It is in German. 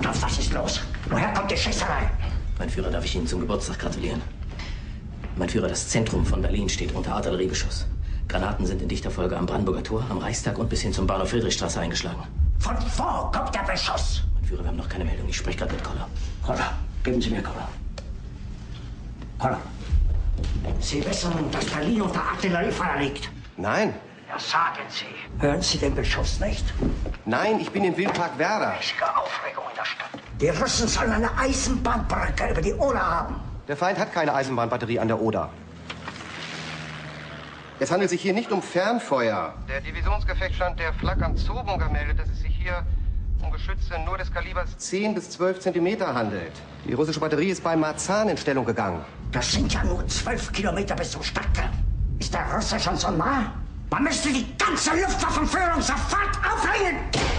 Rudolf, was ist los? Woher kommt die Schießerei? Mein Führer, darf ich Ihnen zum Geburtstag gratulieren? Mein Führer, das Zentrum von Berlin steht unter Artilleriebeschuss. Granaten sind in dichter Folge am Brandenburger Tor, am Reichstag und bis hin zum Bahnhof Friedrichstraße eingeschlagen. Von wo kommt der Beschuss? Mein Führer, wir haben noch keine Meldung. Ich spreche gerade mit Koller. Koller, geben Sie mir Koller. Koller, Sie wissen, dass Berlin unter Artilleriefeuer liegt. Nein. Ja, sagen Sie. Hören Sie den Beschuss nicht? Nein, ich bin im Wildpark Werder. Richtige Aufregung in der Stadt. Die Russen sollen eine Eisenbahnbrücke über die Oder haben. Der Feind hat keine Eisenbahnbatterie an der Oder. Es handelt sich hier nicht um Fernfeuer. Der Divisionsgefechtsstand der Flak am Zoobunker meldet, dass es sich hier um Geschütze nur des Kalibers 10 bis 12 Zentimeter handelt. Die russische Batterie ist bei Marzahn in Stellung gegangen. Das sind ja nur 12 Kilometer bis zum Stadtkern. Ist der Russe schon so nah? Man müsste die ganze Luftwaffenführung sofort aufhängen!